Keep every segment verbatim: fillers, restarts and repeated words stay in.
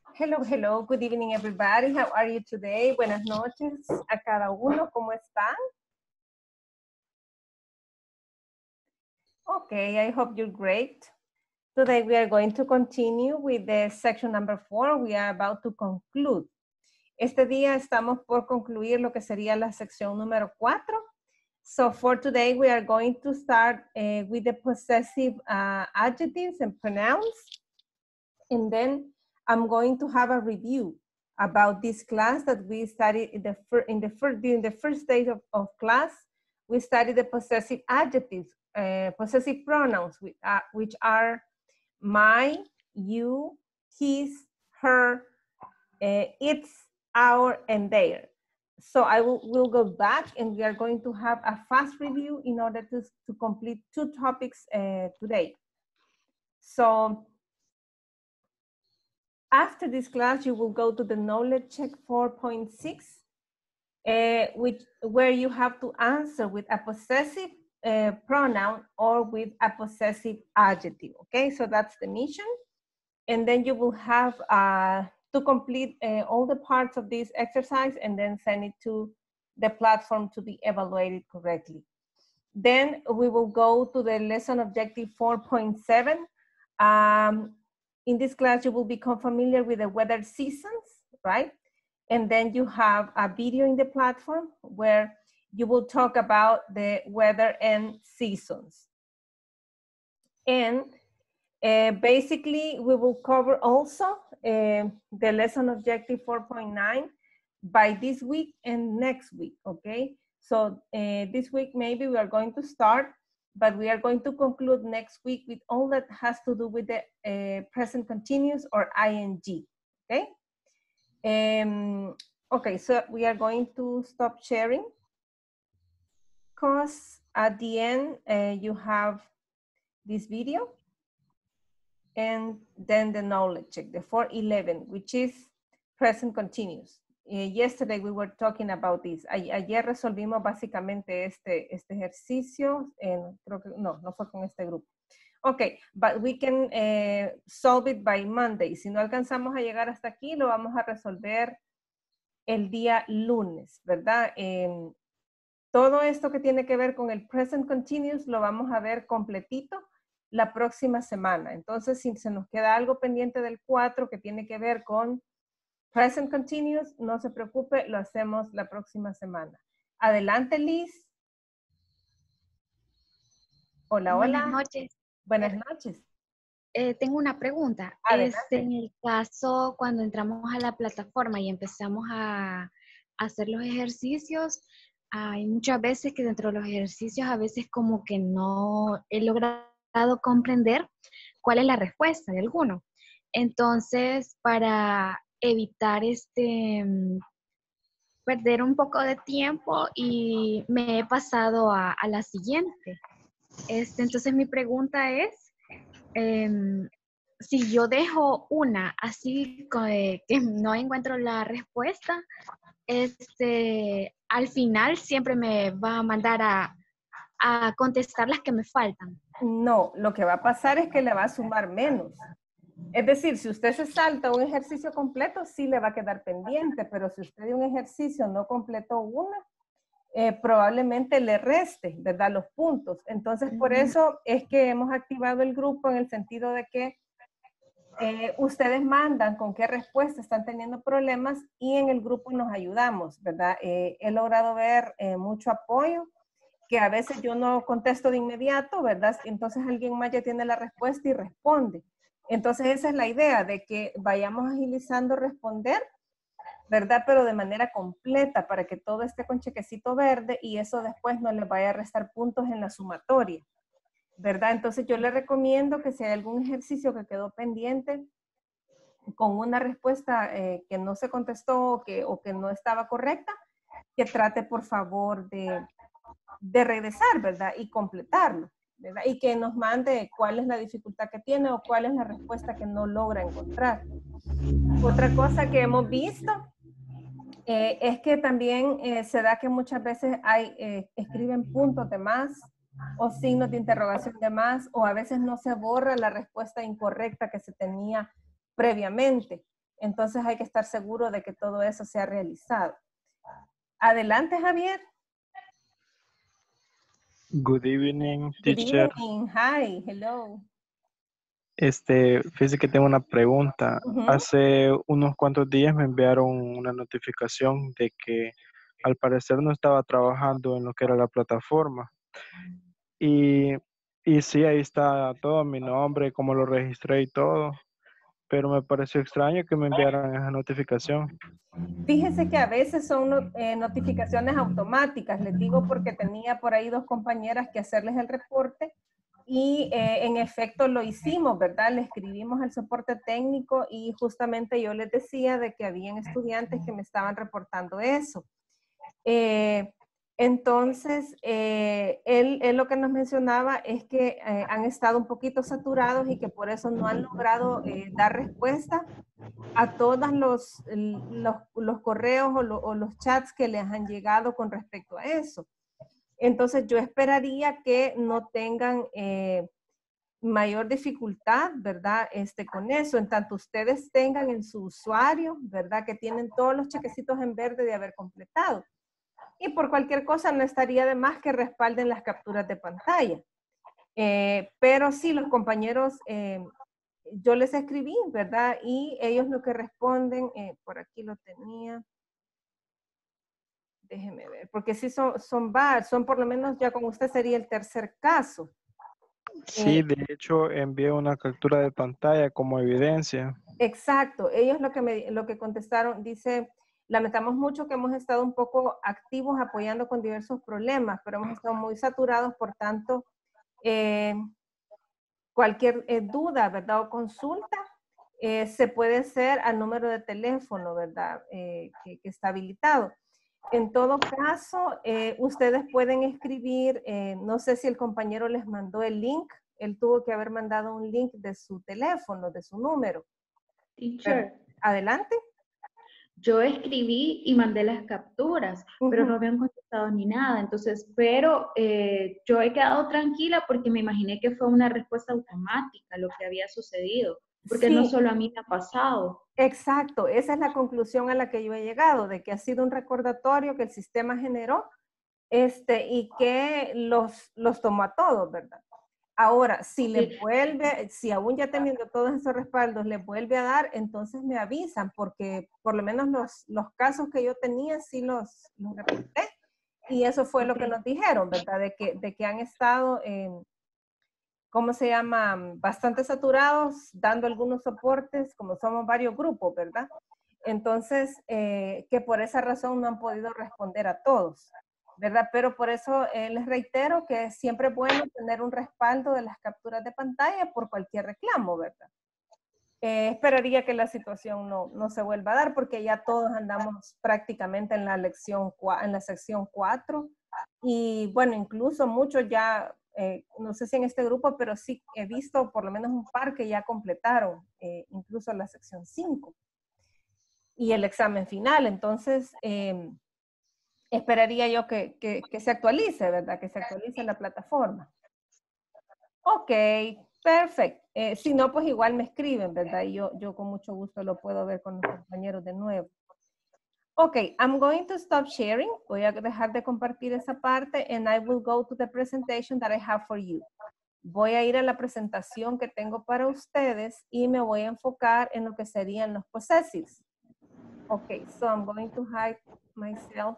Hello, hello, good evening everybody. How are you today? Buenas noches a cada uno, ¿cómo están? Okay, I hope you're great. Today we are going to continue with the section number four. We are about to conclude. Este día estamos por concluir lo que sería la sección número cuatro. So for today we are going to start uh, with the possessive uh, adjectives and pronouns. And then I'm going to have a review about this class that we studied in the, fir in the first, during the first days of, of class. We studied the possessive adjectives, uh, possessive pronouns, which, uh, which are my, you, his, her, uh, its, our, and their. So I will will go back and we are going to have a fast review in order to, to complete two topics uh, today. So after this class, you will go to the knowledge check four point six, uh, which, where you have to answer with a possessive uh, pronoun or with a possessive adjective, okay? So that's the mission. And then you will have uh, to complete uh, all the parts of this exercise and then send it to the platform to be evaluated correctly. Then we will go to the lesson objective four point seven. Um, In this class, you will become familiar with the weather seasons, right? And then you have a video in the platform where you will talk about the weather and seasons. And uh, basically, we will cover also uh, the lesson objective four point nine by this week and next week, okay? So uh, this week, maybe we are going to start, but we are going to conclude next week with all that has to do with the uh, present continuous or I N G, okay? Um, okay, so we are going to stop sharing because at the end uh, you have this video and then the knowledge check, the four eleven, which is present continuous. Uh, yesterday we were talking about this. A ayer resolvimos básicamente este, este ejercicio. En, creo que, no, no fue con este grupo. Ok, but we can uh, solve it by Monday. Si no alcanzamos a llegar hasta aquí, lo vamos a resolver el día lunes, ¿verdad? Eh, todo esto que tiene que ver con el present continuous lo vamos a ver completito la próxima semana. Entonces, si se nos queda algo pendiente del cuatro que tiene que ver con present continuous, no se preocupe, lo hacemos la próxima semana. Adelante, Liz. Hola, Buenas hola. noches. Buenas noches. Eh, tengo una pregunta. Este, en el caso, cuando entramos a la plataforma y empezamos a, a hacer los ejercicios, hay muchas veces que dentro de los ejercicios a veces como que no he logrado comprender cuál es la respuesta de alguno. Entonces, para evitar este perder un poco de tiempo y me he pasado a, a la siguiente. Este, entonces mi pregunta es, eh, si yo dejo una así que, que no encuentro la respuesta, este, al final siempre me va a mandar a, a contestar las que me faltan. No, lo que va a pasar es que le va a sumar menos. Es decir, si usted se salta un ejercicio completo, sí le va a quedar pendiente, pero si usted de un ejercicio no completó una, eh, probablemente le reste, ¿verdad? Los puntos. Entonces, por eso es que hemos activado el grupo en el sentido de que eh, ustedes mandan con qué respuesta están teniendo problemas y en el grupo nos ayudamos, ¿verdad? Eh, he logrado ver eh, mucho apoyo, que a veces yo no contesto de inmediato, ¿verdad? Entonces alguien más ya tiene la respuesta y responde. Entonces esa es la idea, de que vayamos agilizando responder, ¿verdad? Pero de manera completa para que todo esté con chequecito verde y eso después no le vaya a restar puntos en la sumatoria, ¿verdad? Entonces yo le recomiendo que si hay algún ejercicio que quedó pendiente con una respuesta eh, que no se contestó o que, o que no estaba correcta, que trate por favor de, de regresar, ¿verdad? Y completarlo, ¿verdad? Y que nos mande cuál es la dificultad que tiene o cuál es la respuesta que no logra encontrar. Otra cosa que hemos visto eh, es que también eh, se da que muchas veces hay, eh, escriben puntos de más o signos de interrogación de más, o a veces no se borra la respuesta incorrecta que se tenía previamente. Entonces hay que estar seguro de que todo eso sea realizado. Adelante, Javier. Good evening, Good teacher. evening. Hi, hello. Este, fíjese que tengo una pregunta. Uh-huh. Hace unos cuantos días me enviaron una notificación de que al parecer no estaba trabajando en lo que era la plataforma. Y, y sí, ahí está todo mi nombre, cómo lo registré y todo. Pero me pareció extraño que me enviaran esa notificación. Fíjese que a veces son no, eh, notificaciones automáticas. Les digo porque tenía por ahí dos compañeras que hacerles el reporte y eh, en efecto lo hicimos, ¿verdad? Le escribimos al soporte técnico y justamente yo les decía de que habían estudiantes que me estaban reportando eso. Eh, entonces, eh, él, él lo que nos mencionaba es que eh, han estado un poquito saturados y que por eso no han logrado eh, dar respuesta a todos los, los, los correos o, lo, o los chats que les han llegado con respecto a eso. Entonces yo esperaría que no tengan eh, mayor dificultad, ¿verdad? Este, con eso, en tanto ustedes tengan en su usuario, ¿verdad? Que tienen todos los chequecitos en verde de haber completado. Y por cualquier cosa no estaría de más que respalden las capturas de pantalla. Eh, pero sí, los compañeros, eh, yo les escribí, ¿verdad? Y ellos lo que responden, eh, por aquí lo tenía. Déjeme ver, porque sí son, son varios, son por lo menos ya con usted sería el tercer caso. Sí, Eh, de hecho envié una captura de pantalla como evidencia. exacto, ellos lo que, me, lo que contestaron, dice, lamentamos mucho que hemos estado un poco activos apoyando con diversos problemas, pero hemos estado muy saturados, por tanto, eh, cualquier eh, duda, ¿verdad? O consulta, eh, se puede hacer al número de teléfono, ¿verdad? Eh, que, que está habilitado. En todo caso, eh, ustedes pueden escribir, eh, no sé si el compañero les mandó el link, él tuvo que haber mandado un link de su teléfono, de su número. Teacher, adelante. Yo escribí y mandé las capturas, uh-huh. pero no habían contestado ni nada. Entonces, pero eh, yo he quedado tranquila porque me imaginé que fue una respuesta automática lo que había sucedido, porque sí. No solo a mí me ha pasado. Exacto, esa es la conclusión a la que yo he llegado, de que ha sido un recordatorio que el sistema generó este, y que los, los tomó a todos, ¿verdad? Ahora, si le vuelve, si aún ya teniendo todos esos respaldos, le vuelve a dar, entonces me avisan, porque por lo menos los, los casos que yo tenía, sí los, los reporté, y eso fue lo que nos dijeron, ¿verdad? De que, de que han estado, eh, ¿cómo se llama? Bastante saturados, dando algunos soportes, como somos varios grupos, ¿verdad? Entonces, eh, que por esa razón no han podido responder a todos, ¿verdad? Pero por eso eh, les reitero que es siempre bueno tener un respaldo de las capturas de pantalla por cualquier reclamo, ¿verdad? Eh, esperaría que la situación no, no se vuelva a dar porque ya todos andamos prácticamente en la lección, en la sección cuatro y bueno, incluso muchos ya, eh, no sé si en este grupo, pero sí he visto por lo menos un par que ya completaron eh, incluso la sección cinco y el examen final. Entonces, eh, esperaría yo que, que, que se actualice, ¿verdad? Que se actualice la plataforma. Ok, perfecto. Eh, si no, pues igual me escriben, ¿verdad? Y yo, yo con mucho gusto lo puedo ver con los compañeros de nuevo. Ok, I'm going to stop sharing. Voy a dejar de compartir esa parte and I will go to the presentation that I have for you. Voy a ir a la presentación que tengo para ustedes y me voy a enfocar en lo que serían los possessives. Ok, so I'm going to hide myself.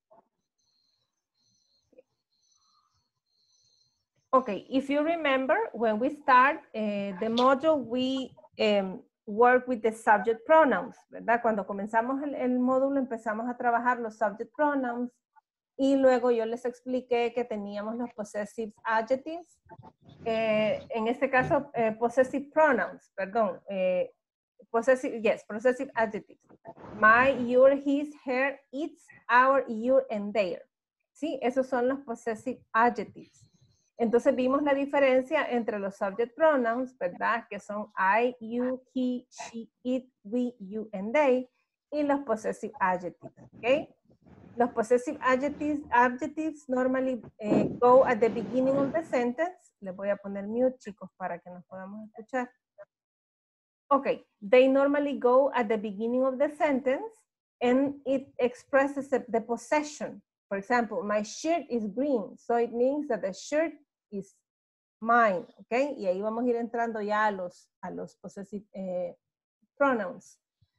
Okay, if you remember, when we start uh, the module, we um, work with the subject pronouns, ¿verdad? Cuando comenzamos el, el módulo, empezamos a trabajar los subject pronouns y luego yo les expliqué que teníamos los possessive adjectives. Eh, en este caso, eh, possessive pronouns, perdón. Eh, possessive, yes, possessive adjectives. My, your, his, her, its, our, your, and their. ¿Sí? Esos son los possessive adjectives. Entonces vimos la diferencia entre los subject pronouns, ¿verdad? Que son I, you, he, she, it, we, you, and they. Y los possessive adjectives, ¿ok? Los possessive adjectives, adjectives normally uh, go at the beginning of the sentence. Les voy a poner mute, chicos, para que nos podamos escuchar. Okay, they normally go at the beginning of the sentence and it expresses the, the possession. For example, my shirt is green, so it means that the shirt is mine, okay? Y ahí vamos a ir entrando ya a los, a los possessive eh, pronouns.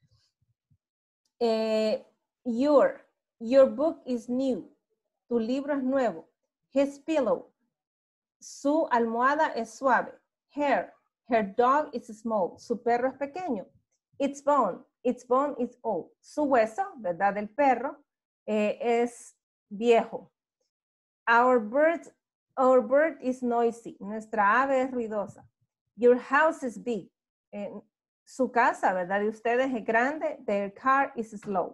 Eh, your, your book is new. Tu libro es nuevo. His pillow. Su almohada es suave. Her. Her dog is small. Su perro es pequeño. Its bone. Its bone is old. Su hueso, ¿verdad? Del perro eh, es viejo. Our bird, our bird is noisy. Nuestra ave es ruidosa. Your house is big. Eh, su casa, ¿verdad? De ustedes es grande. Their car is slow.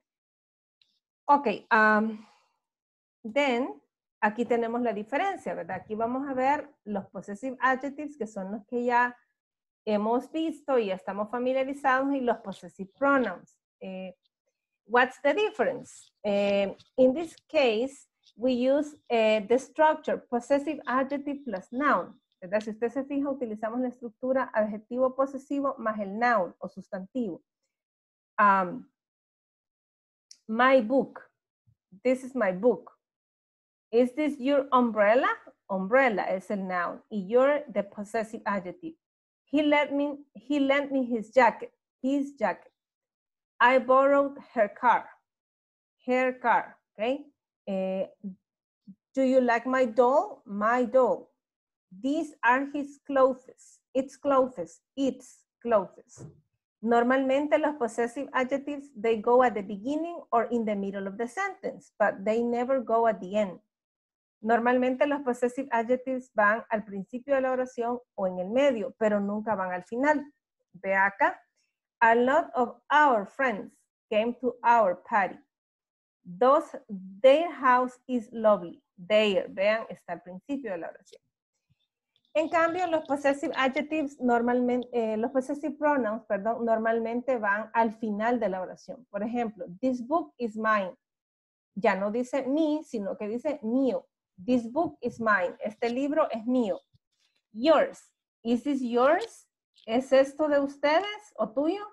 Ok. Um, then, aquí tenemos la diferencia, ¿verdad? Aquí vamos a ver los possessive adjectives, que son los que ya hemos visto y ya estamos familiarizados, y los possessive pronouns. Eh, what's the difference? Eh, in this case, we use uh, the structure possessive adjective plus noun. ¿Verdad? Si usted se fija, utilizamos la estructura adjetivo posesivo más el noun o sustantivo. Um, my book. This is my book. Is this your umbrella? Umbrella es el noun. Y you're the possessive adjective. He lent me, he lent me his jacket. His jacket. I borrowed her car. Her car. Okay. Uh, do you like my doll? My doll. These are his clothes. Its clothes. Its clothes. Normalmente los possessive adjectives, they go at the beginning or in the middle of the sentence, but they never go at the end. Normalmente los possessive adjectives van al principio de la oración o en el medio, pero nunca van al final. Ve acá. A lot of our friends came to our party. Those, their house is lovely. Their, vean, está al principio de la oración. En cambio, los possessive adjectives normalmente, eh, los possessive pronouns, perdón, normalmente van al final de la oración. Por ejemplo, this book is mine. Ya no dice mi, sino que dice mío. This book is mine. Este libro es mío. Yours. Is this yours? ¿Es esto de ustedes o tuyo?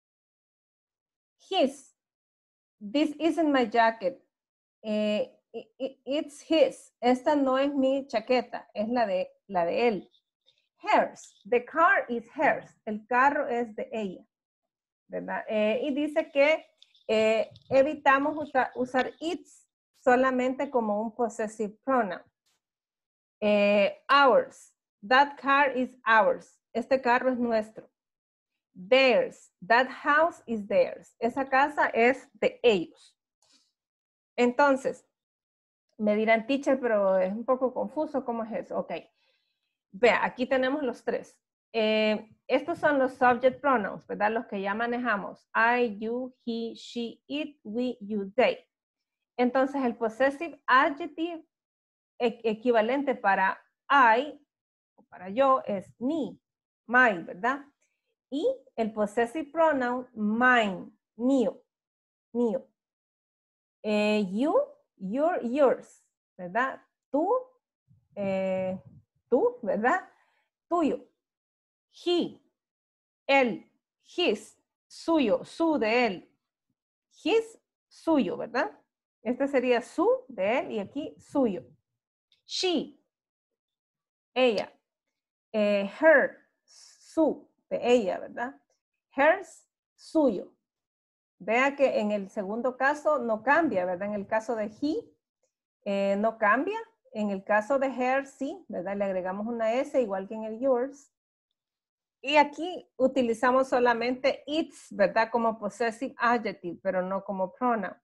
His. This isn't my jacket. Eh, it, it, it's his. Esta no es mi chaqueta, es la de, la de él. Hers. The car is hers. El carro es de ella. ¿Verdad? Eh, y dice que eh, evitamos usar, usar its solamente como un possessive pronoun. Eh, ours. That car is ours. Este carro es nuestro. Theirs. That house is theirs. Esa casa es de ellos. Entonces, me dirán, teacher, pero es un poco confuso. ¿Cómo es eso? Ok. Vea, aquí tenemos los tres. Eh, estos son los subject pronouns, ¿verdad? Los que ya manejamos. I, you, he, she, it, we, you, they. Entonces, el possessive adjective e equivalente para I, o para yo, es me, my, ¿verdad? Y el possessive pronoun, mine, mío, mío. Eh, you, your, yours, ¿verdad? Tú, eh, tú, ¿verdad? Tuyo. He, él, his, suyo, su de él. His, suyo, ¿verdad? Este sería su de él y aquí suyo. She, ella. Eh, her, su, de ella, ¿verdad? Hers, suyo. Vea que en el segundo caso no cambia, ¿verdad? En el caso de he, eh, no cambia. En el caso de her, sí, ¿verdad? Le agregamos una S igual que en el yours. Y aquí utilizamos solamente its, ¿verdad? Como possessive adjective, pero no como pronoun.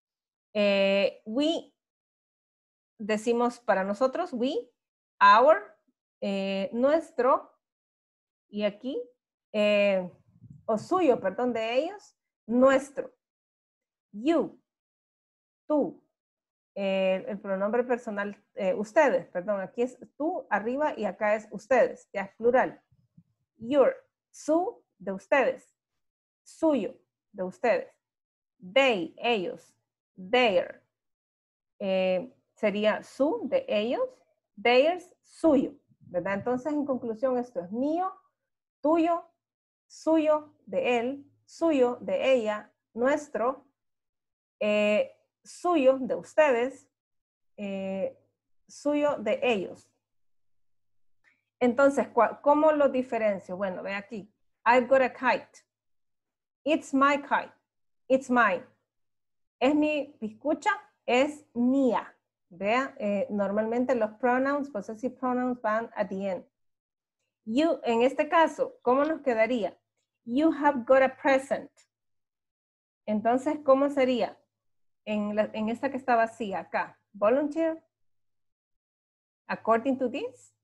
Eh, we, decimos para nosotros, we, our, eh, nuestro, y aquí, eh, o suyo, perdón, de ellos, nuestro. You, tú, eh, el pronombre personal, eh, ustedes, perdón, aquí es tú arriba y acá es ustedes, ya es plural. Your, su, de ustedes. Suyo, de ustedes. They, ellos. Their, eh, sería su, de ellos. Theirs, suyo, ¿verdad? Entonces, en conclusión, esto es mío, tuyo, suyo, de él, suyo, de ella, nuestro, eh, suyo, de ustedes, eh, suyo, de ellos. Entonces, ¿cómo lo diferencio? Bueno, ve aquí. I've got a kite. It's my kite. It's mine. Es mi piscucha, es mía. Vea, eh, normalmente los pronouns, possessive pronouns van at the end. You, en este caso, ¿cómo nos quedaría? You have got a present. Entonces, ¿cómo sería? En, la, en esta que está vacía acá. Volunteer. According to this.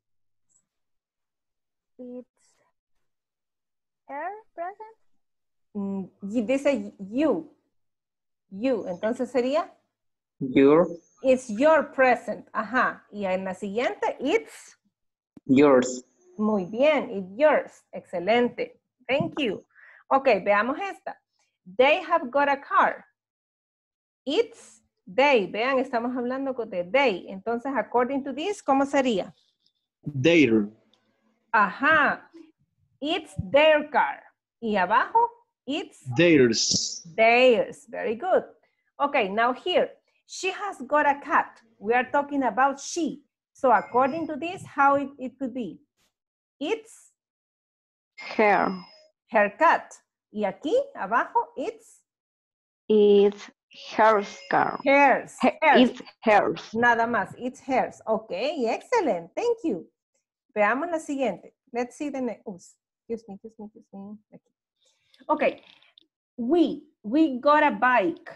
It's her present. Mm, dice you. You. Entonces sería. Your. It's your present. Ajá. Y en la siguiente, it's. Yours. Muy bien. It's yours. Excelente. Thank you. Ok, veamos esta. They have got a car. It's they. Vean, estamos hablando de they. Entonces, according to this, ¿cómo sería? Their. Ajá. It's their car. Y abajo, it's theirs. Theirs. Very good. Okay, now here. She has got a cat. We are talking about she. So according to this, how it, it could be? It's her. Her cat. Y aquí, abajo, it's It's her car. hers. Hers. It's hers. Nada más. It's hers. Okay, excellent. Thank you. Veamos la siguiente. Let's see the next. Oops. Excuse me, excuse me, excuse me. Aquí. Okay. We, we got a bike.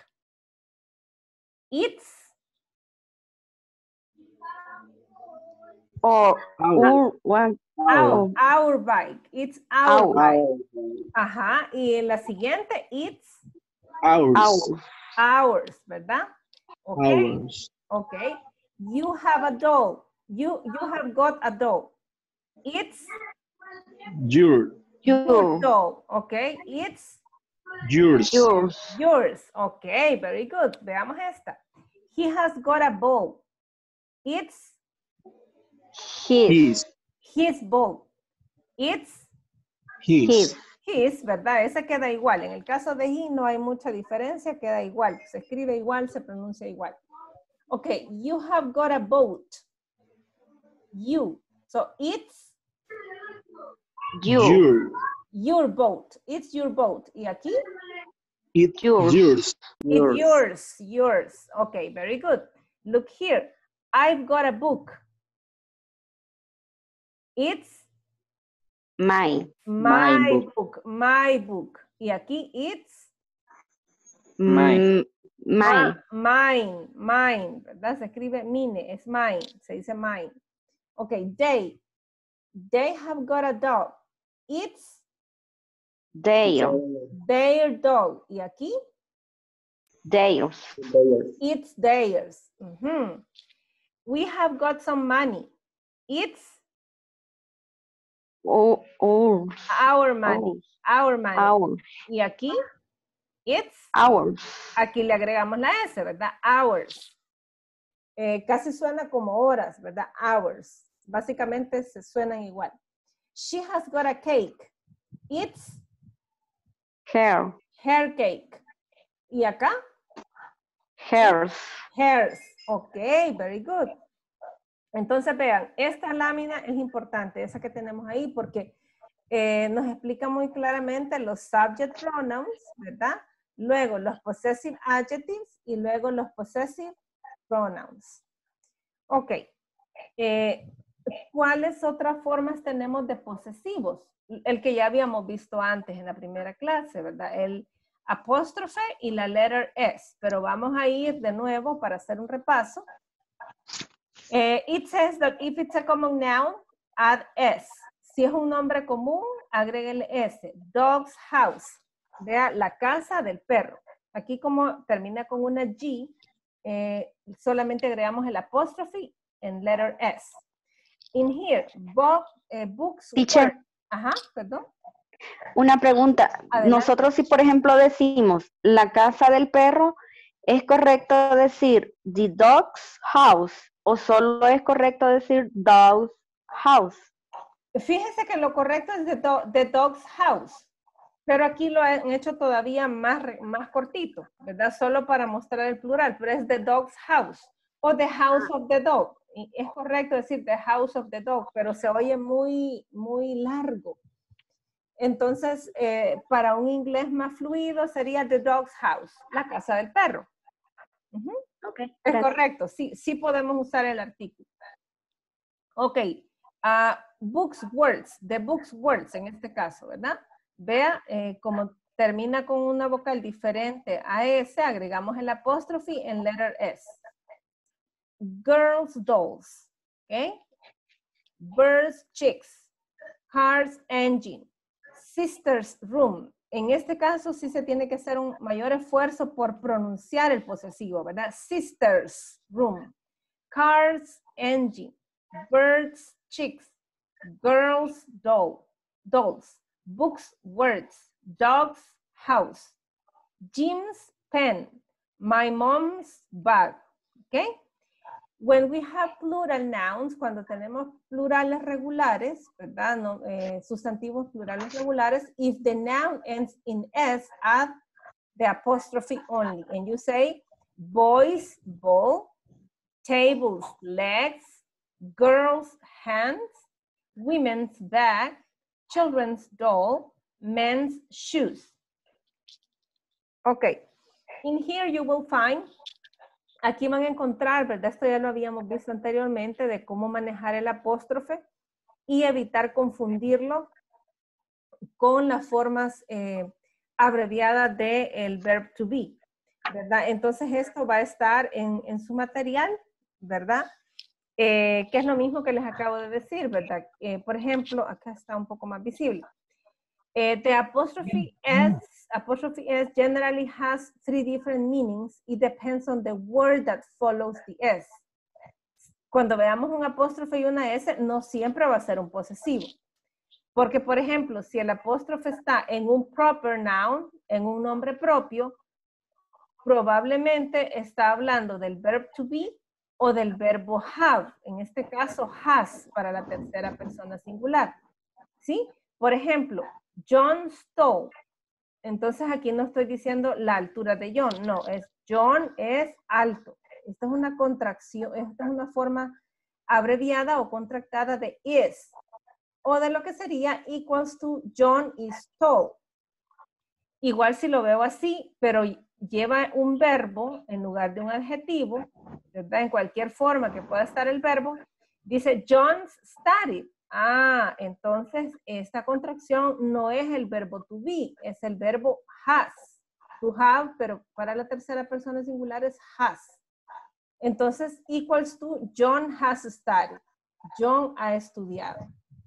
It's Or our one. our, our bike. It's our, Our. bike. Ajá. Y en la siguiente, it's Ours. Our. ours, ¿verdad? Okay. Ours. Okay. You have a dog. You, you have got a dog. It's Your. your Your. dog. Okay. It's Yours. Yours. yours. Okay. Very good. Veamos esta. He has got a ball. It's His. His. his ball. It's His. His. his, ¿verdad? Esa queda igual. En el caso de he no hay mucha diferencia, queda igual. Se escribe igual, se pronuncia igual. Okay, you have got a boat. You. So it's You. Your. your boat. It's your boat. ¿Y aquí? It's Yours. yours. It's yours. Yours. Okay, very good. Look here. I've got a book. It's Mine. my, My book. book. My book. Y aquí it's Mine. Mm, Mine. ma- mine. Mine. ¿Verdad? Se escribe mine. Es mine. Se dice mine. Okay, they. They have got a dog. It's Their. their dog. Y aquí Theirs. it's theirs. Mhm. We have got some money. It's Oh, ours. our money. Our money. Ours. Y aquí, it's, Ours. aquí le agregamos la S, ¿verdad? Hours. Eh, casi suena como horas, ¿verdad? Hours. Básicamente se suenan igual. She has got a cake. It's Her. her cake. Y acá, Hers. hers. Ok, very good. Entonces vean, esta lámina es importante, esa que tenemos ahí, porque eh, nos explica muy claramente los subject pronouns, ¿verdad? Luego los possessive adjectives y luego los possessive pronouns. Ok. Eh, ¿Cuáles otras formas tenemos de posesivos? El que ya habíamos visto antes en la primera clase, ¿verdad? El apóstrofe y la letter S. Pero vamos a ir de nuevo para hacer un repaso. Eh, it says that if it's a common noun, add S. Si es un nombre común, agréguele S. Dog's house. Vea, la casa del perro. Aquí como termina con una G, eh, solamente agregamos el apóstrofe en letter S. In here, book, eh, books. Teacher. Work. Ajá, perdón. Una pregunta. Adelante. Nosotros si por ejemplo decimos la casa del perro, ¿es correcto decir the dog's house o solo es correcto decir dog's house? Fíjese que lo correcto es the, do- the dog's house. Pero aquí lo han hecho todavía más, más cortito, ¿verdad? Solo para mostrar el plural, pero es the dog's house o the house of the dog. Y es correcto decir the house of the dog, pero se oye muy, muy largo. Entonces, eh, para un inglés más fluido sería the dog's house, la casa del perro. Uh-huh. Okay, es gracias. correcto, sí, sí podemos usar el artículo. Ok, uh, books, words, the books, words en este caso, ¿verdad? Vea, eh, como termina con una vocal diferente a S, agregamos el apóstrofe en letter S. Girls, dolls, ¿ok? Birds, chicks. Cars, engine. Sisters, room. En este caso sí se tiene que hacer un mayor esfuerzo por pronunciar el posesivo, ¿verdad? Sisters, room. Cars, engine. Birds, chicks. Girls, doll, dolls. Books, words. Dogs, house. Jim's pen. My mom's bag. ¿Ok? When we have plural nouns, cuando tenemos plurales regulares, ¿verdad? No, eh, sustantivos plurales regulares, if the noun ends in S, add the apostrophe only. And you say, boys, ball, tables, legs, girls, hands, women's bag, children's doll, men's shoes. Okay. In here you will find, aquí van a encontrar, ¿verdad? Esto ya lo habíamos visto anteriormente, de cómo manejar el apóstrofe y evitar confundirlo con las formas eh, abreviadas del verb to be, ¿verdad? Entonces esto va a estar en, en su material, ¿verdad? Eh, que es lo mismo que les acabo de decir, ¿verdad? Eh, por ejemplo, acá está un poco más visible. Eh, the apostrophe S, apostrophe S generally has three different meanings. It depends on the word that follows the S. Cuando veamos un apóstrofe y una S, no siempre va a ser un posesivo. Porque, por ejemplo, si el apóstrofe está en un proper noun, en un nombre propio, probablemente está hablando del verb to be o del verbo have. En este caso, has para la tercera persona singular. ¿Sí? Por ejemplo, John stole. Entonces aquí no estoy diciendo la altura de John, no, es John es alto. Esta es una contracción, esta es una forma abreviada o contractada de is, o de lo que sería equals to John is tall. Igual si lo veo así, pero lleva un verbo en lugar de un adjetivo, ¿verdad? En cualquier forma que pueda estar el verbo, dice John's studied. Ah, entonces esta contracción no es el verbo to be, es el verbo has. To have, pero para la tercera persona singular es has. Entonces, equals to John has studied. John ha estudiado.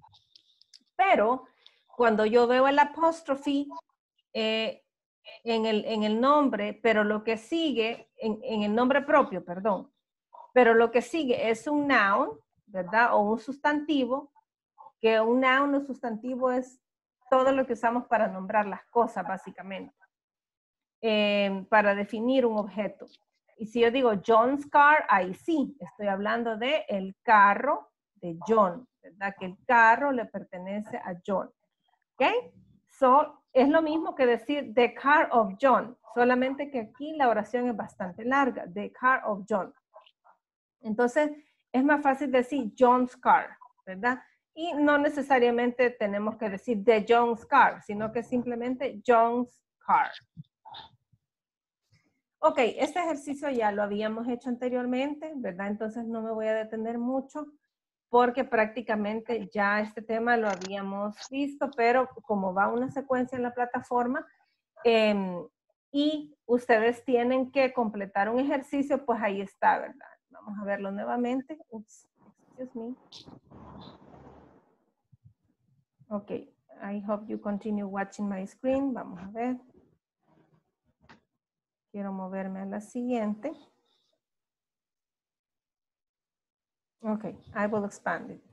Pero cuando yo veo el apóstrofe eh, en, el, en el nombre, pero lo que sigue, en, en el nombre propio, perdón, pero lo que sigue es un noun, ¿verdad? O un sustantivo, que un noun o sustantivo es todo lo que usamos para nombrar las cosas, básicamente, eh, para definir un objeto. Y si yo digo John's car, ahí sí, estoy hablando de el carro de John, ¿verdad? Que el carro le pertenece a John, ¿ok? So, es lo mismo que decir the car of John, solamente que aquí la oración es bastante larga, the car of John. Entonces, es más fácil decir John's car, ¿verdad? Y no necesariamente tenemos que decir the John's car, sino que simplemente John's car. Ok, este ejercicio ya lo habíamos hecho anteriormente, ¿verdad? Entonces no me voy a detener mucho porque prácticamente ya este tema lo habíamos visto, pero como va una secuencia en la plataforma eh, y ustedes tienen que completar un ejercicio, pues ahí está, ¿verdad? Vamos a verlo nuevamente. Oops, excuse me. Ok, I hope you continue watching my screen. Vamos a ver. Quiero moverme a la siguiente. Okay, I will expand it.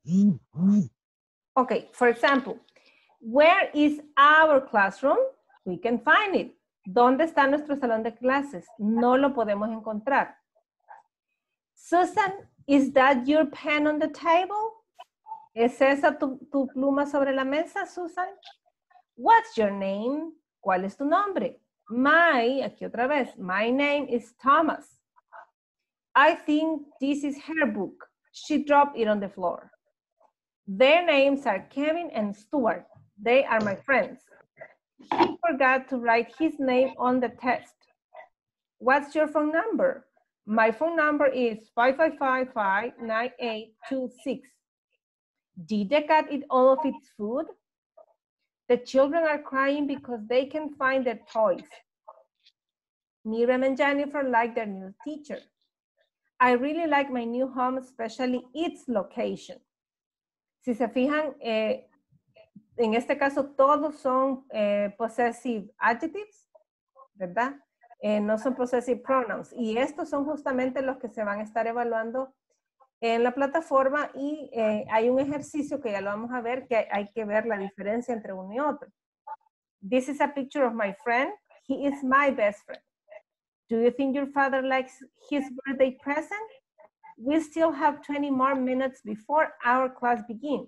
Okay, for example, where is our classroom? We can find it. ¿Dónde está nuestro salón de clases? No lo podemos encontrar. Susan, is that your pen on the table? ¿Es esa tu, tu pluma sobre la mesa, Susan? What's your name? ¿Cuál es tu nombre? My, aquí otra vez, my name is Thomas. I think this is her book. She dropped it on the floor. Their names are Kevin and Stuart. They are my friends. He forgot to write his name on the test. What's your phone number? My phone number is five five five, five nine eight two six. Did the cat eat all of its food? The children are crying because they can't find their toys. Miriam and Jennifer like their new teacher. I really like my new home, especially its location. Si se fijan, eh, en este caso todos son eh, possessive adjectives, ¿verdad? Eh, no son possessive pronouns. Y estos son justamente los que se van a estar evaluando en la plataforma y eh, hay un ejercicio que ya lo vamos a ver, que hay, hay que ver la diferencia entre uno y otro. This is a picture of my friend. He is my best friend. Do you think your father likes his birthday present? We still have twenty more minutes before our class begins.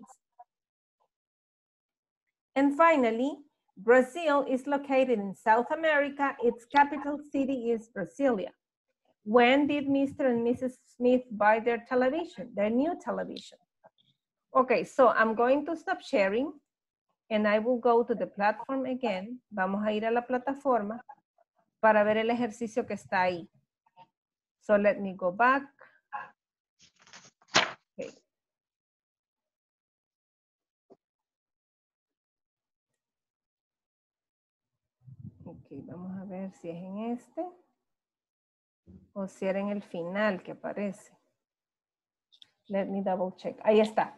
And finally, Brazil is located in South America. Its capital city is Brasilia. When did Mister and Missus Smith buy their television, their new television? Okay, so I'm going to stop sharing and I will go to the platform again. Vamos a ir a la plataforma para ver el ejercicio que está ahí. So let me go back. Okay. Ok, vamos a ver si es en este o si era en el final que aparece. Let me double check. Ahí está.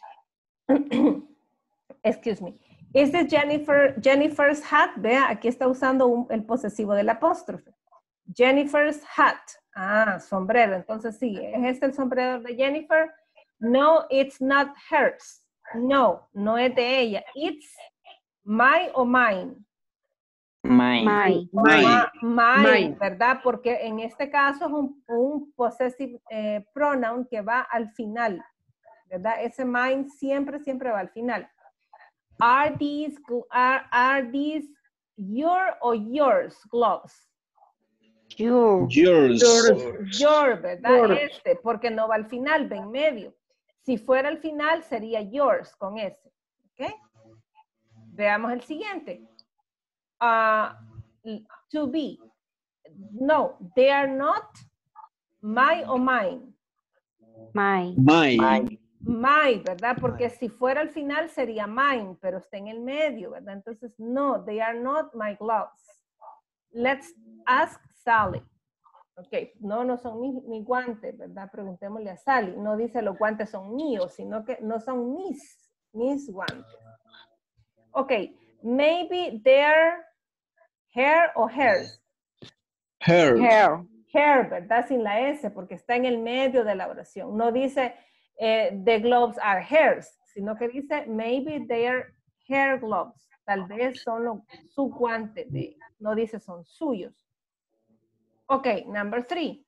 Excuse me. Is it Jennifer, Jennifer's hat? Vea, aquí está usando un, el posesivo del apóstrofe. Jennifer's hat. Ah, sombrero. Entonces sí, ¿es este el sombrero de Jennifer? No, it's not hers. No, no es de ella. It's my o mine. Mine. My. Mine. Mine, ¿verdad? Porque en este caso es un, un possessive eh, pronoun que va al final, ¿verdad? Ese mine siempre, siempre va al final. Are these, are, are these your or yours gloves? Your. Yours. Your, ¿verdad? Este, porque no va al final, va en medio. Si fuera al final, sería yours con ese. ¿Ok? Veamos el siguiente. Uh, to be. No, they are not my or mine. My. Mine. My, ¿verdad? Porque si fuera al final sería mine, pero está en el medio, ¿verdad? Entonces, no, they are not my gloves. Let's ask Sally. Ok, no, no son mis, mis guantes, ¿verdad? Preguntémosle a Sally. No dice los guantes son míos, sino que no son mis, mis guantes. Ok, maybe they're hair o hers. Her. Hair. Hair, ¿verdad? Sin la S, porque está en el medio de la oración. No dice eh, the gloves are hers, sino que dice maybe they're hair gloves. Tal vez son los, su guante de, no dice son suyos. Ok, number three.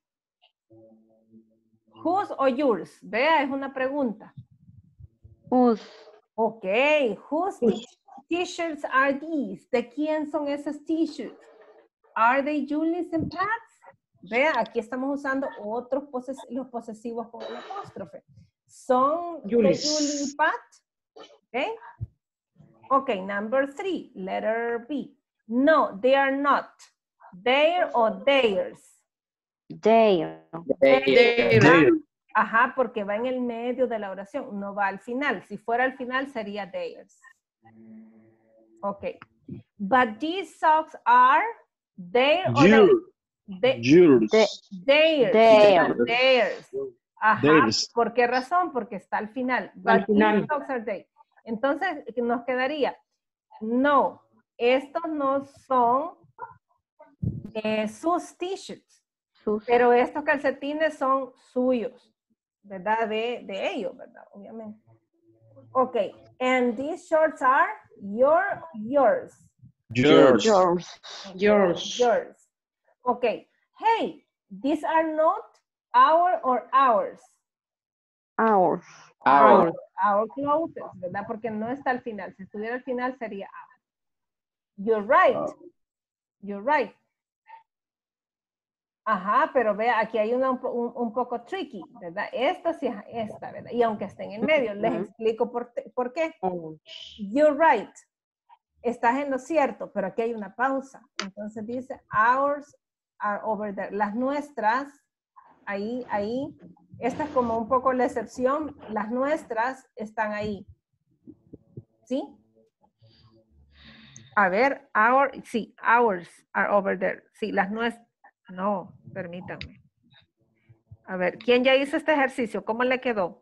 Whose or yours? Vea, es una pregunta. Whose. Ok, whose t-shirts are these? ¿De quién son esos t-shirts? Are they Julie's and Pat's? Vea, aquí estamos usando otros poses los posesivos con el apóstrofe. ¿Son de Julie y Pat? Ok. Ok, number three, letter B. No, they are not. Their or theirs. Their. Their. Ajá, porque va en el medio de la oración, no va al final. Si fuera al final sería theirs. Ok. But these socks are their or Your. they, Yours. theirs. Theirs. Theirs. Ajá. Theirs. ¿Por qué razón? Porque está al final. Al But final. these socks are theirs. Entonces nos quedaría, no, estos no son eh, sus t-shirts, Sus. pero estos calcetines son suyos, ¿verdad? De, de ellos, ¿verdad? Obviamente. Ok, and these shorts are your, yours. Yours. Yours. Yours. Yours. Ok, hey, these are not our or ours. Ours. Our. Our clothes, ¿verdad? Porque no está al final. Si estuviera al final sería our. You're right. You're right. Ajá, pero vea, aquí hay una un, un, un poco tricky, ¿verdad? Esta sí es esta, ¿verdad? Y aunque esté en el medio, les explico por, por qué. You're right. Estás en lo cierto, pero aquí hay una pausa. Entonces dice, ours are over there. Las nuestras, ahí, ahí, esta es como un poco la excepción. Las nuestras están ahí. ¿Sí? A ver, our, sí, ours are over there. Sí, las nuestras. No, permítanme. A ver, ¿quién ya hizo este ejercicio? ¿Cómo le quedó?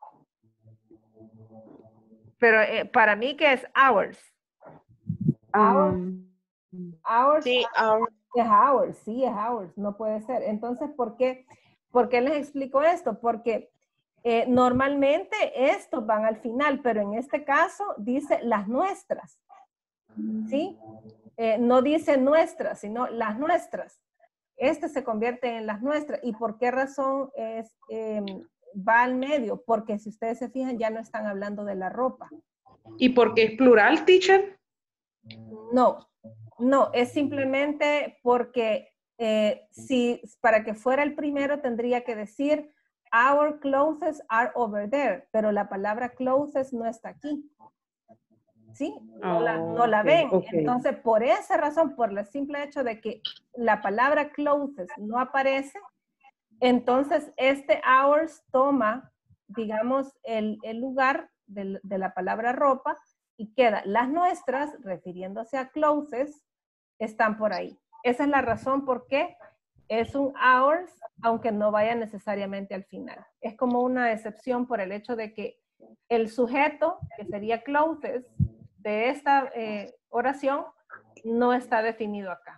Pero eh, para mí, ¿qué es ours? Ours. Um, Ours. Sí, ours. Es ours, sí, es ours. No puede ser. Entonces, ¿por qué, ¿por qué les explico esto? Porque eh, normalmente estos van al final, pero en este caso dice las nuestras. ¿Sí? Eh, no dice nuestras, sino las nuestras. Este se convierte en las nuestras. ¿Y por qué razón es, eh, va al medio? Porque si ustedes se fijan, ya no están hablando de la ropa. ¿Y por qué es plural, teacher? No, no, es simplemente porque eh, si para que fuera el primero tendría que decir our clothes are over there, pero la palabra clothes no está aquí. ¿Sí? No, oh, la, no la okay, ven. okay. Entonces, por esa razón, por el simple hecho de que la palabra clothes no aparece, entonces este ours toma, digamos, el, el lugar de, de la palabra ropa y queda las nuestras, refiriéndose a clothes, están por ahí. Esa es la razón por qué es un ours, aunque no vaya necesariamente al final. Es como una excepción por el hecho de que el sujeto, que sería clothes, de esta eh, oración, no está definido acá.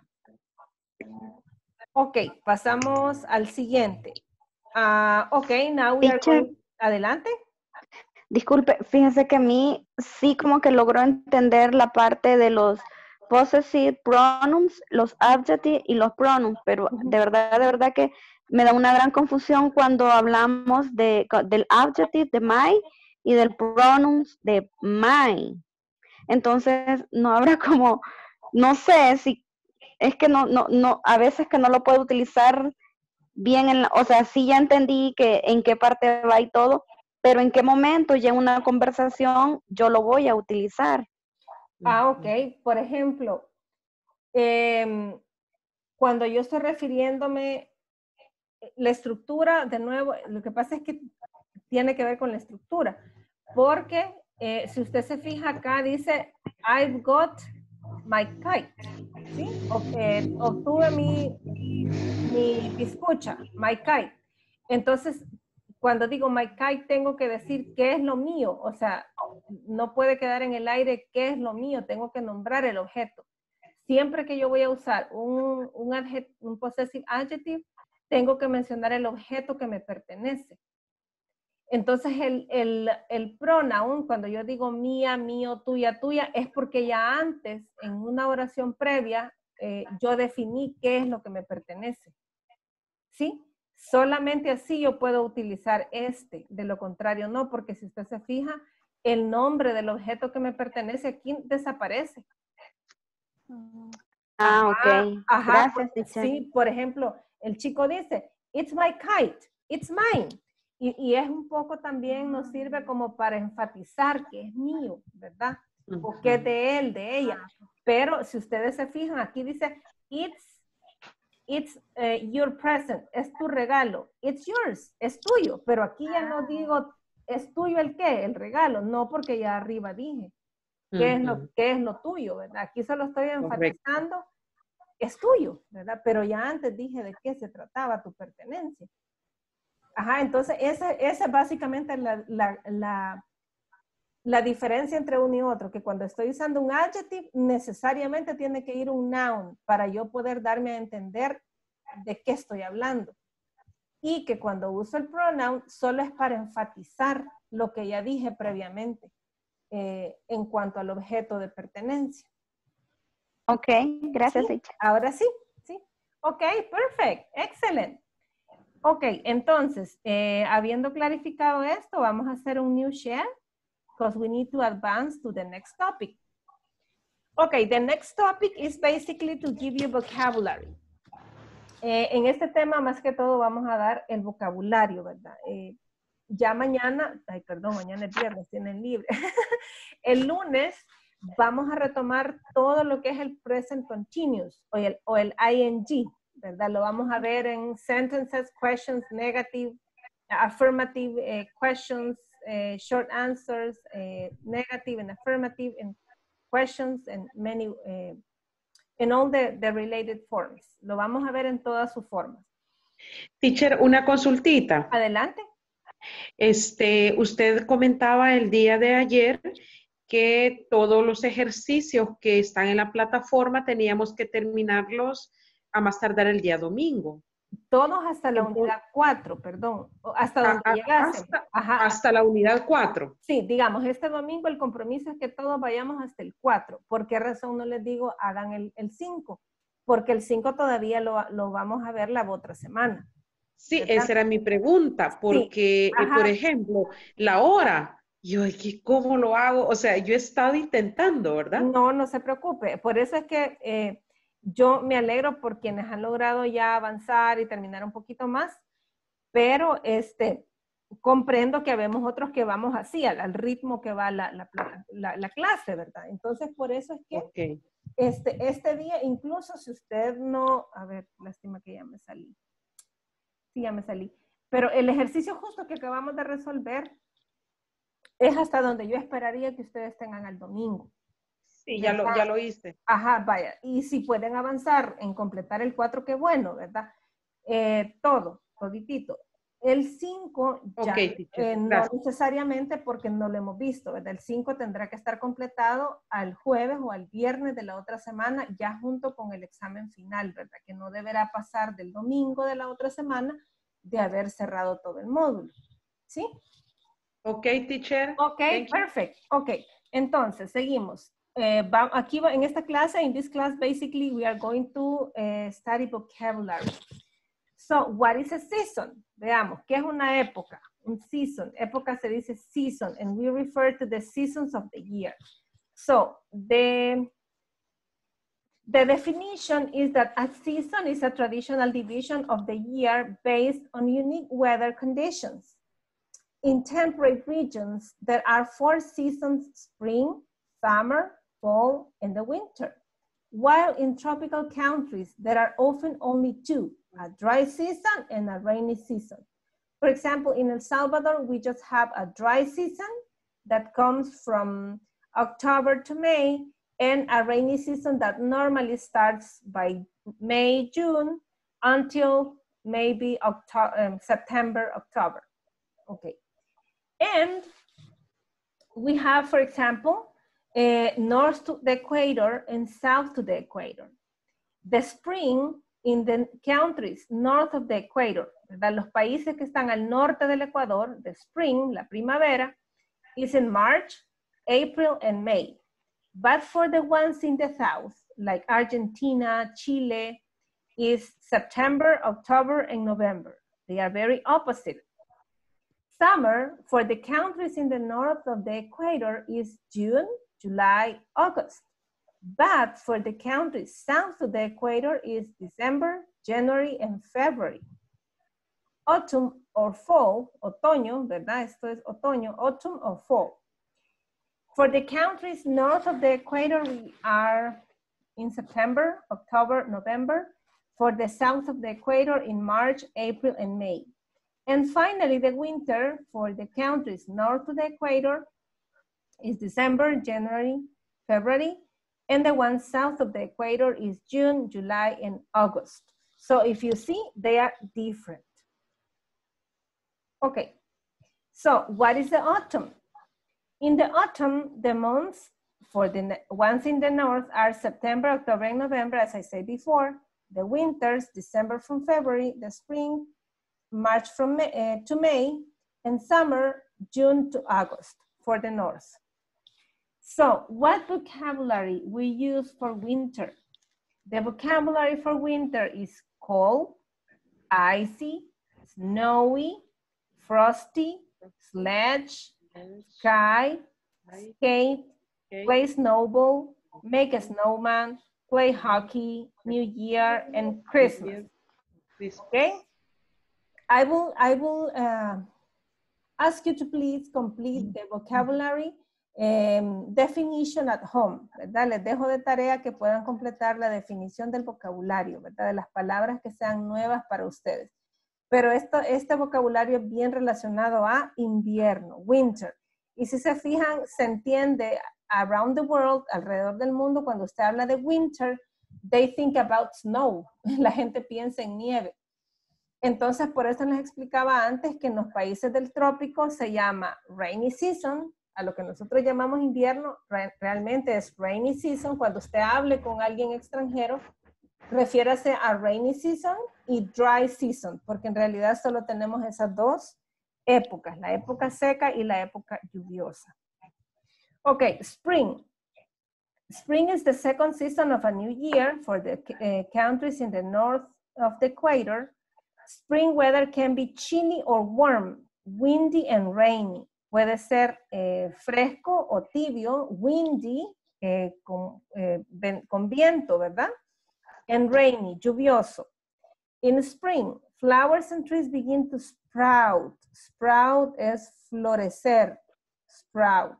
Ok, pasamos al siguiente. Uh, ok, now we are going... Adelante. Disculpe, fíjense que a mí sí como que logró entender la parte de los possessive pronouns, los adjectives y los pronouns, pero uh-huh. de verdad, de verdad que me da una gran confusión cuando hablamos de, del adjective de my y del pronouns de my. Entonces no habrá como, no sé si, es que no, no, no, a veces que no lo puedo utilizar bien, en la, o sea, sí ya entendí que en qué parte va y todo, pero en qué momento ya en una conversación yo lo voy a utilizar. Ah, ok. Por ejemplo, eh, cuando yo estoy refiriéndome, la estructura, de nuevo, lo que pasa es que tiene que ver con la estructura, porque eh, si usted se fija acá, dice, I've got my kite, ¿sí? O, eh, obtuve mi, mi piscucha, my kite. Entonces, cuando digo my kite, tengo que decir qué es lo mío, o sea, no puede quedar en el aire qué es lo mío, tengo que nombrar el objeto. Siempre que yo voy a usar un, un, adjet, un possessive adjective, tengo que mencionar el objeto que me pertenece. Entonces, el, el, el pronoun, cuando yo digo mía, mío, tuya, tuya, es porque ya antes, en una oración previa, eh, yo definí qué es lo que me pertenece. ¿Sí? Solamente así yo puedo utilizar este, de lo contrario no, porque si usted se fija, el nombre del objeto que me pertenece aquí desaparece. Ah, ajá, ok. Ajá, Gracias, teacher. Sí, por ejemplo, el chico dice, it's my kite, it's mine. Y, y es un poco también nos sirve como para enfatizar que es mío, ¿verdad? O que es de él, de ella. Pero si ustedes se fijan, aquí dice, it's, it's uh, your present, es tu regalo. It's yours, es tuyo. Pero aquí ya no digo, ¿es tuyo el qué? El regalo. No, porque ya arriba dije, ¿qué, uh-huh. es, lo, qué es lo tuyo? ¿Verdad? Aquí solo estoy enfatizando, correcto. Es tuyo, ¿verdad? Pero ya antes dije de qué se trataba tu pertenencia. Ajá, entonces esa, esa es básicamente la, la, la, la diferencia entre uno y otro, que cuando estoy usando un adjective, necesariamente tiene que ir un noun para yo poder darme a entender de qué estoy hablando. Y que cuando uso el pronoun, solo es para enfatizar lo que ya dije previamente eh, en cuanto al objeto de pertenencia. Ok, gracias. ¿Sí? Ahora sí, sí. Ok, perfect, excelente. Ok, entonces, eh, habiendo clarificado esto, vamos a hacer un new share because we need to advance to the next topic. Okay, the next topic is basically to give you vocabulary. Eh, en este tema, más que todo, vamos a dar el vocabulario, ¿verdad? Eh, ya mañana, ay, perdón, mañana es viernes, tienen libre. El lunes vamos a retomar todo lo que es el present continuous o el, o el ing, ¿verdad? Lo vamos a ver en sentences, questions, negative, affirmative eh, questions, eh, short answers, eh, negative and affirmative, and questions, and many, eh, in all the, the related forms. Lo vamos a ver en todas sus formas. Teacher, una consultita. Adelante. Este, usted comentaba el día de ayer que todos los ejercicios que están en la plataforma teníamos que terminarlos a más tardar el día domingo. Todos hasta la unidad cuatro, perdón, hasta donde a, llegasen. Hasta, Ajá. hasta la unidad cuatro. Sí, digamos, este domingo el compromiso es que todos vayamos hasta el cuatro. ¿Por qué razón no les digo hagan el, el cinco? Porque el cinco todavía lo, lo vamos a ver la otra semana. Sí, ¿verdad? esa era mi pregunta, porque, sí, eh, por ejemplo, la hora, yo, ¿cómo lo hago? O sea, yo he estado intentando, ¿verdad? No, no se preocupe. Por eso es que eh, yo me alegro por quienes han logrado ya avanzar y terminar un poquito más, pero este, comprendo que habemos otros que vamos así, al, al ritmo que va la, la, la, la clase, ¿verdad? Entonces, por eso es que okay. este, este día, incluso si usted no, a ver, lástima que ya me salí. Sí, ya me salí. Pero el ejercicio justo que acabamos de resolver es hasta donde yo esperaría que ustedes tengan el domingo. Sí, ya lo, ya lo hice. Ajá, vaya. Y si pueden avanzar en completar el cuatro, qué bueno, ¿verdad? Eh, todo, toditito. El cinco ya okay, eh, no necesariamente porque no lo hemos visto, ¿verdad? El cinco tendrá que estar completado al jueves o al viernes de la otra semana, ya junto con el examen final, ¿verdad? Que no deberá pasar del domingo de la otra semana de haber cerrado todo el módulo. ¿Sí? Ok, teacher. Ok, perfect. Ok, entonces seguimos. Eh, va, aquí va, en esta clase, in this class, basically, we are going to uh, study vocabulary. So, what is a season? Veamos, ¿qué es una época? Un season. Época se dice season, and we refer to the seasons of the year. So, the, the definition is that a season is a traditional division of the year based on unique weather conditions. In temperate regions, there are four seasons: spring, summer, fall, and the winter. While in tropical countries, there are often only two, a dry season and a rainy season. For example, in El Salvador, we just have a dry season that comes from October to May, and a rainy season that normally starts by May, June, until maybe October, um, September, October. Okay. And we have, for example, uh, north to the equator and south to the equator. The spring in the countries north of the equator, ¿verdad? Los países que están al norte del Ecuador, the spring, la primavera, is in March, April, and May. But for the ones in the south, like Argentina, Chile, is September, October, and November. They are very opposite. Summer for the countries in the north of the equator is June, July, August. But for the countries south of the equator is December, January, and February. Autumn or fall, otoño, ¿verdad? Esto es otoño, autumn or fall. For the countries north of the equator, we are in September, October, November. For the south of the equator in March, April, and May. And finally, the winter for the countries north of the equator is December, January, February, and the one south of the equator is June, July, and August. So if you see, they are different. Okay, so what is the autumn? In the autumn, the months for the ones in the north are September, October, and November, as I said before. The winters, December from February, the spring, March from May, uh, to May, and summer, June to August for the north. So what vocabulary we use for winter? The vocabulary for winter is cold, icy, snowy, frosty, sledge, sky, skate, play snowball, make a snowman, play hockey, New Year, and Christmas. Okay? I will, I will uh, ask you to please complete the vocabulary um, definition at home, ¿verdad? Les dejo de tarea que puedan completar la definición del vocabulario, ¿verdad? De las palabras que sean nuevas para ustedes. Pero esto, este vocabulario es bien relacionado a invierno, winter. Y si se fijan, se entiende around the world, alrededor del mundo, cuando usted habla de winter, they think about snow. La gente piensa en nieve. Entonces, por eso les explicaba antes que en los países del trópico se llama rainy season, a lo que nosotros llamamos invierno, re realmente es rainy season. Cuando usted hable con alguien extranjero, refiérase a rainy season y dry season, porque en realidad solo tenemos esas dos épocas, la época seca y la época lluviosa. Okay, spring. Spring is the second season of a new year for the uh, countries in the north of the equator. Spring weather can be chilly or warm, windy and rainy. Puede ser eh, fresco o tibio, windy, eh, con, eh, con viento, ¿verdad? And rainy, lluvioso. In spring, flowers and trees begin to sprout. Sprout es florecer, sprout.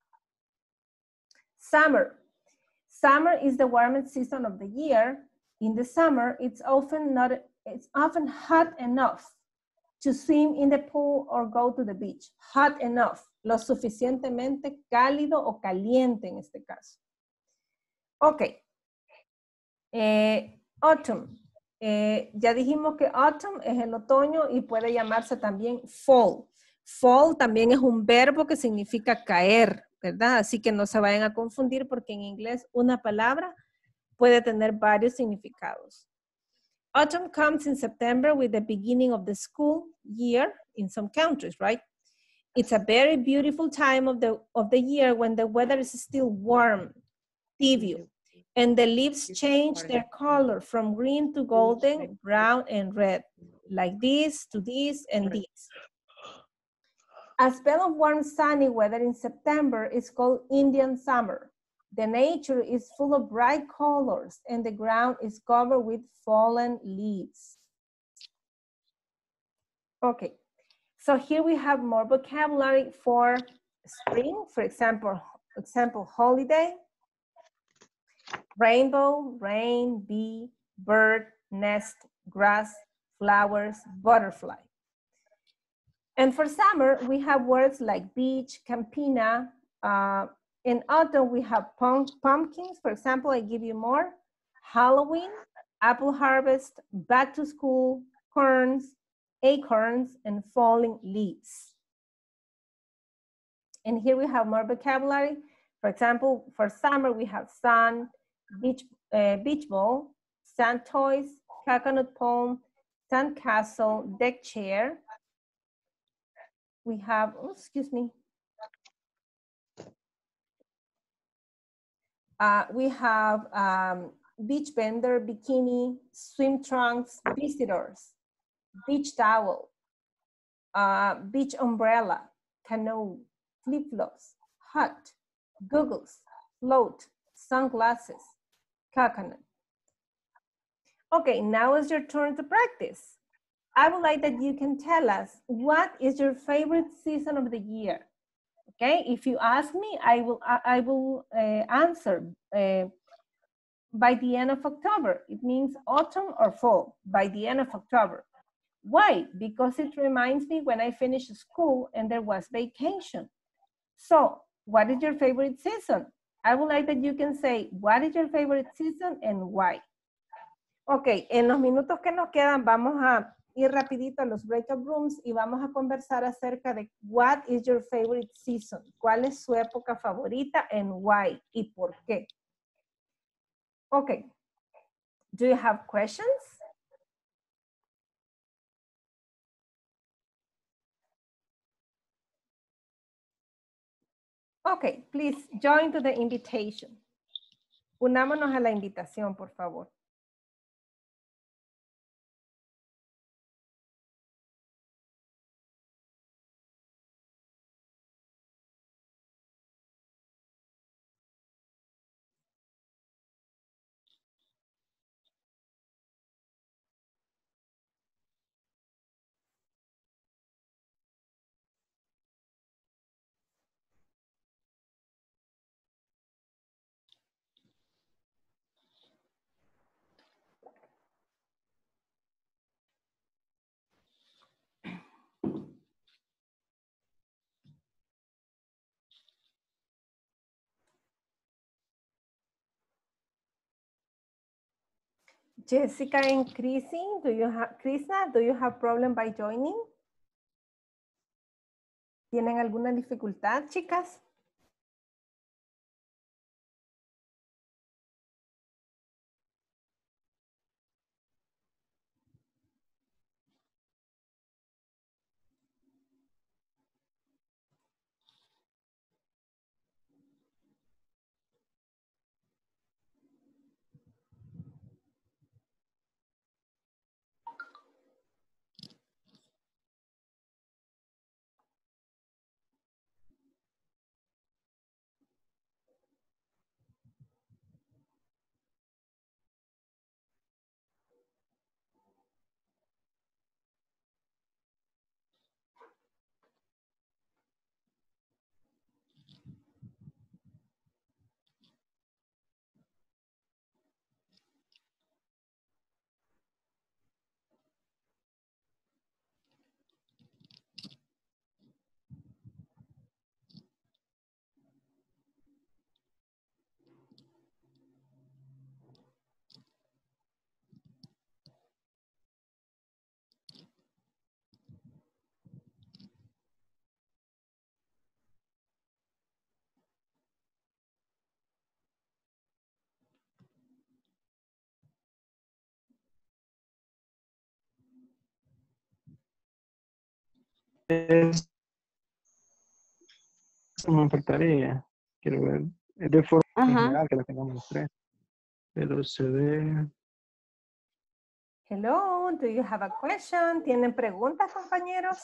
Summer. Summer is the warmest season of the year. In the summer, it's often not, it's often hot enough to swim in the pool or go to the beach. Hot enough, lo suficientemente cálido o caliente en este caso. Ok. Eh, autumn. Eh, ya dijimos que autumn es el otoño y puede llamarse también fall. Fall también es un verbo que significa caer, ¿verdad? Así que no se vayan a confundir porque en inglés una palabra puede tener varios significados. Autumn comes in September with the beginning of the school year in some countries, right? It's a very beautiful time of the, of the year when the weather is still warm, tibio, and the leaves change their color from green to golden, brown, and red, like this to this and this. A spell of warm, sunny weather in September is called Indian summer. The nature is full of bright colors and the ground is covered with fallen leaves. Okay, so here we have more vocabulary for spring. For example, example holiday, rainbow, rain, bee, bird, nest, grass, flowers, butterfly. And for summer, we have words like beach, campina. Uh, in autumn, we have pump pumpkins. For example, I give you more. Halloween, apple harvest, back to school, corns, acorns, and falling leaves. And here we have more vocabulary. For example, for summer, we have sun, beach, uh, beach ball, sand toys, coconut palm, sand castle, deck chair. We have, oh, excuse me. Uh, we have um, beach bender, bikini, swim trunks, visitors, beach towel, uh, beach umbrella, canoe, flip-flops, hut, goggles, float, sunglasses, coconut. Okay, now is your turn to practice. I would like that you can tell us what is your favorite season of the year. Okay, if you ask me, I will, I, I will uh, answer uh, by the end of October. It means autumn or fall, by the end of October. Why? Because it reminds me when I finished school and there was vacation. So, what is your favorite season? I would like that you can say, what is your favorite season and why? Ok, en los minutos que nos quedan vamos a ir rapidito a los breakout rooms y vamos a conversar acerca de what is your favorite season, cuál es su época favorita and why y por qué. Ok, do you have questions? Ok, please join to the invitation. Unámonos a la invitación, por favor. Jessica and Chrissy, do you have, Krishna, do you have problem by joining? ¿Tienen alguna dificultad, chicas? Es, me faltaría, quiero ver, es de forma Ajá. general que la tengamos los tres, pero se ve, Hello, do you have a question? ¿Tienen preguntas, compañeros?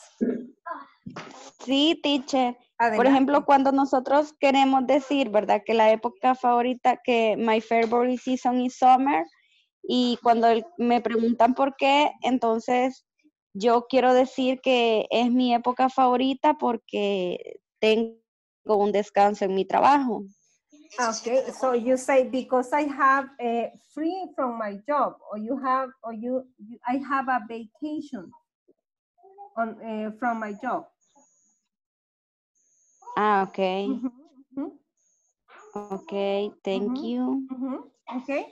Sí, teacher. Por Adelante. ejemplo, cuando nosotros queremos decir, ¿verdad? Que la época favorita, que my favorite season is summer, y cuando el- me preguntan por qué, entonces yo quiero decir que es mi época favorita porque tengo un descanso en mi trabajo. Okay, so you say because I have a free from my job, or you have, or you, you I have a vacation on uh, from my job. Ah, ok. Ujú, ujú, Ok, thank ujú, you. ujú, okay.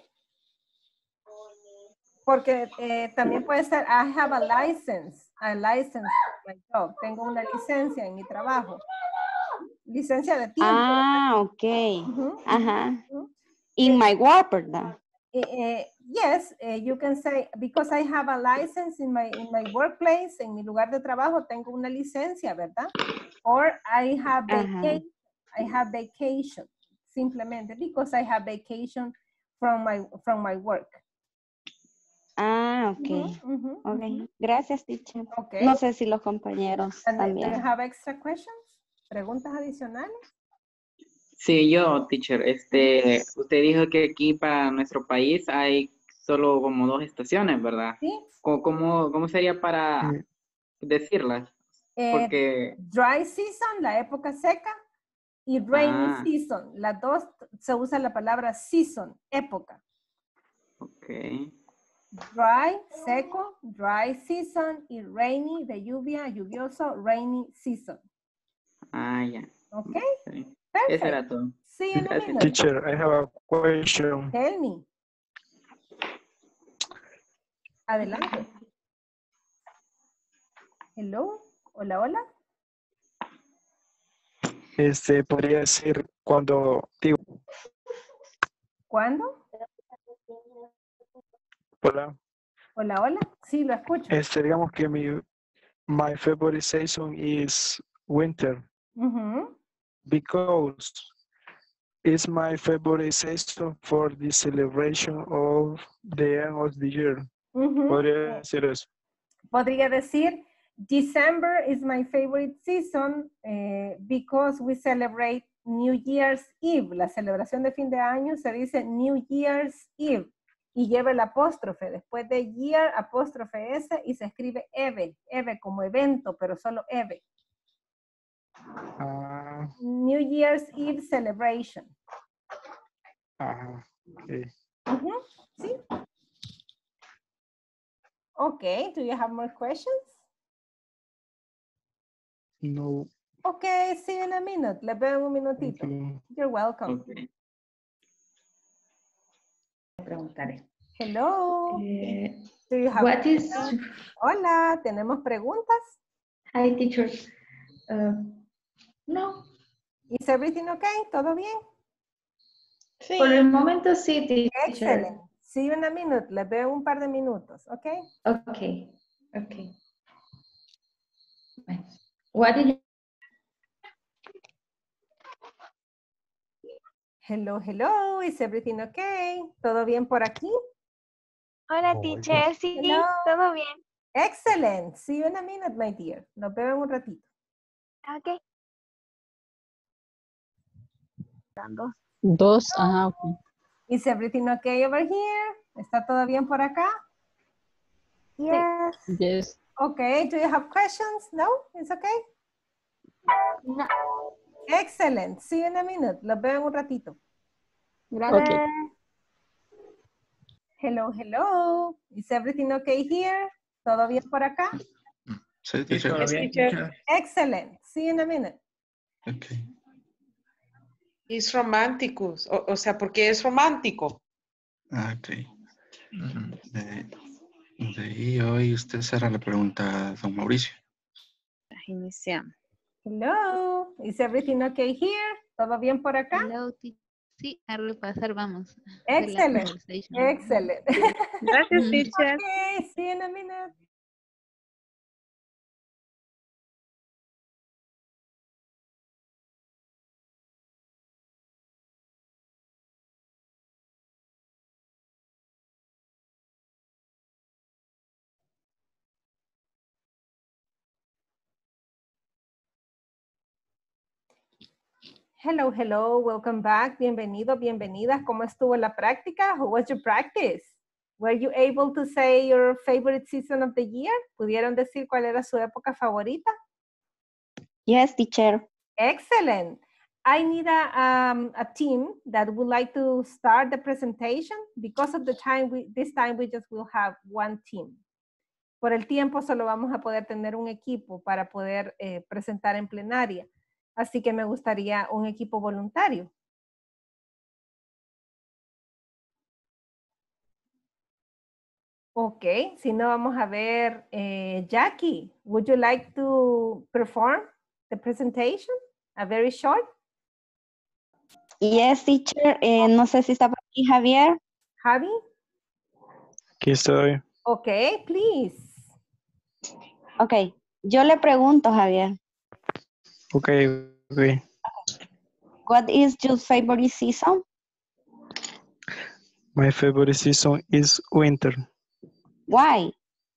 Porque eh, también puede ser I have a license, a license for my job. Tengo una licencia en mi trabajo. Licencia de tiempo. Ah, ok. Ujú, Ajá. ujú. In my work, ¿verdad? Eh, eh, yes, eh, you can say, because I have a license in my, in my workplace, en mi lugar de trabajo tengo una licencia, ¿verdad? Or I have Ajá. vacation, I have vacation, simplemente, because I have vacation from my, from my work. Ah, ok. Ujú, ujú, Ok. ujú. Gracias, teacher. Okay. No sé si los compañeros And do you también. have extra questions? ¿Preguntas adicionales? Sí, yo, teacher, este, usted dijo que aquí para nuestro país hay solo como dos estaciones, ¿verdad? Sí. ¿Cómo, cómo, cómo sería para eh, decirlas? Eh, Porque, dry season, la época seca, y rainy ah, season. Las dos se usa la palabra season, época. ok, Dry, seco, dry season, y rainy, de lluvia, lluvioso, rainy season. ah, ya. ¿Ok? Sí. Eso Perfect. era todo. See you in a Gracias. minute. teacher, I have a question. Tell me. Adelante. Hello. Hola, hola. Este, podría decir cuando, digo, ¿Cuándo? hola, Hola, hola. Sí, lo escucho. este, digamos que mi, my favorite season is winter Ujú, because it's my favorite season for the celebration of the end of the year. ujú. Podría decir eso. Podría decir, December is my favorite season eh, because we celebrate New Year's Eve. La celebración de fin de año se dice New Year's Eve y lleva el apóstrofe. Después de year, apóstrofe S y se escribe Eve. Eve como evento, pero solo Eve. Ah, New Year's Eve celebration. ajá, okay. Ujú, ¿sí? Okay, do you have more questions? No, Okay, see you in a minute. Les veo en un thank minutito. you. You're welcome. Ok. Preguntaré. Hello. Eh, Do you have what is... Hola, ¿tenemos preguntas? Hi, teacher. Uh, no. Is everything okay? ¿Todo bien? Sí. Por el momento sí, teacher. Excellent. See you in a minute. Les veo un par de minutos, ¿ok? Okay. Okay. What did you... Hello, hello. Is everything okay? ¿Todo bien por aquí? Hola, teacher. Sí, Hello. todo bien. Excellent. See you in a minute, my dear. Nos vemos en un ratito. Ok. Dos, ajá, ok. Is everything okay over here? ¿Está todo bien por acá? Yes. Yes. Okay. Do you have questions? No? It's okay? No. Excellent. See you in a minute. Los veo en un ratito. Gracias. Okay. Hello, hello. Is everything okay here? ¿Todo bien por acá? Sí, Sí, teacher. todo bien, teacher. Excellent. See you in a minute. Okay. Es romántico, o, o sea, porque es romántico. Ah, ok. De, de ahí hoy usted será la pregunta a don Mauricio. Iniciamos. Hello. Is everything okay here? ¿Todo bien por acá? Hello, teacher. Sí, a repasar vamos. Excellent. Excellent. Gracias, teacher. Okay, see you in a minute. Hello, hello, welcome back. Bienvenido, bienvenidas. ¿Cómo estuvo la práctica? How was your practice? Were you able to say your favorite season of the year? ¿Pudieron decir cuál era su época favorita? Yes, teacher. Excellent. I need a, um, a team that would like to start the presentation. Because of the time, we, this time we just will have one team. Por el tiempo solo vamos a poder tener un equipo para poder eh, presentar en plenaria. Así que me gustaría un equipo voluntario. Ok, si no vamos a ver, eh, Jackie, would you like to perform the presentation? A very short? Yes, teacher. Eh, no sé si está por aquí Javier. Javi? Aquí estoy. Ok, please. Ok, yo le pregunto, Javier. Ok, ok. What is your favorite season? My favorite season is winter Why?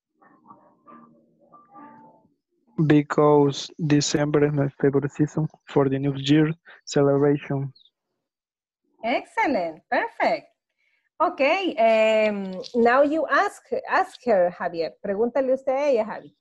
because December is my favorite season for the New Year celebration. Excellent, perfect. Okay, um, now you ask, ask her, Javier. Pregúntale usted a ella, Javi.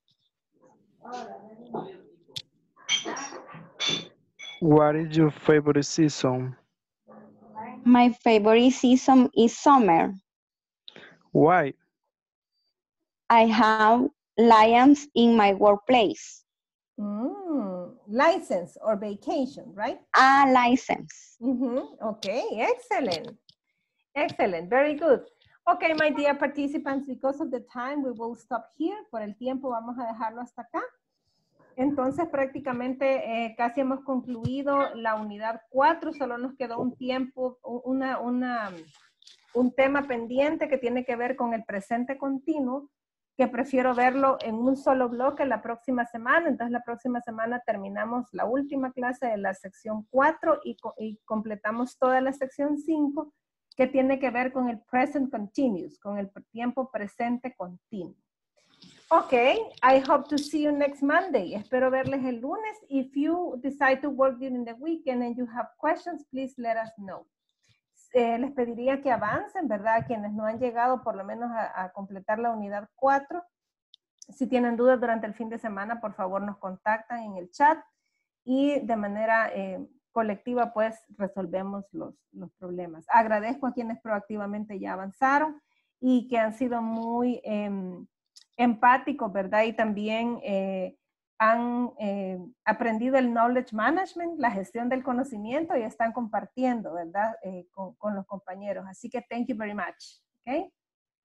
What is your favorite season? My favorite season is summer. Why? I have lions in my workplace. Mm, license or vacation, right? Ah, license. Mm-hmm. Okay, excellent. Excellent, very good. Okay, my dear participants, because of the time, we will stop here. Por el tiempo vamos a dejarlo hasta acá. Entonces, prácticamente eh, casi hemos concluido la unidad cuatro. Solo nos quedó un tiempo, una, una, un tema pendiente que tiene que ver con el presente continuo, que prefiero verlo en un solo bloque la próxima semana. Entonces, la próxima semana terminamos la última clase de la sección cuatro y, y completamos toda la sección cinco, que tiene que ver con el present continuous, con el tiempo presente continuo. Okay, I hope to see you next Monday. Espero verles el lunes. If you decide to work during the weekend and you have questions, please let us know. Eh, les pediría que avancen, ¿verdad? Quienes no han llegado por lo menos a, a completar la unidad cuatro. Si tienen dudas durante el fin de semana, por favor nos contactan en el chat y de manera eh, colectiva pues resolvemos los, los problemas. Agradezco a quienes proactivamente ya avanzaron y que han sido muy eh, empáticos, ¿verdad? Y también eh, han eh, aprendido el knowledge management, la gestión del conocimiento y están compartiendo, ¿verdad? Eh, con, con los compañeros. Así que thank you very much. Okay?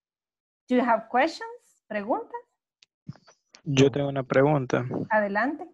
Do you have questions? ¿Preguntas? Yo tengo una pregunta. Adelante.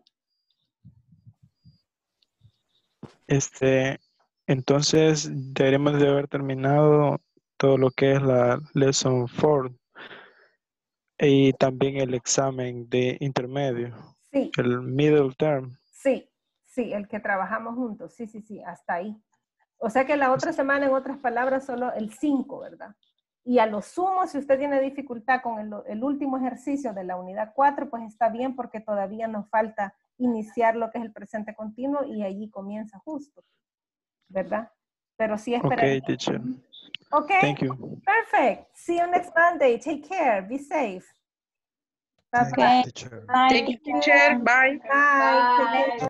Este, entonces deberíamos de haber terminado todo lo que es la lesson cuatro y también el examen de intermedio. Sí. El middle term. Sí, sí, el que trabajamos juntos. Sí, sí, sí, hasta ahí. O sea que la otra semana, en otras palabras, solo el cinco, ¿verdad? Y a lo sumo, si usted tiene dificultad con el, el último ejercicio de la unidad cuatro, pues está bien porque todavía nos falta iniciar lo que es el presente continuo y allí comienza justo, ¿verdad? Pero sí esperaría. Ok, teacher. Ok, Thank you. perfect. See you next Monday. Take care. Be safe. Bye Thank bye. you, teacher. Thank you, teacher. Bye. Bye. Take care.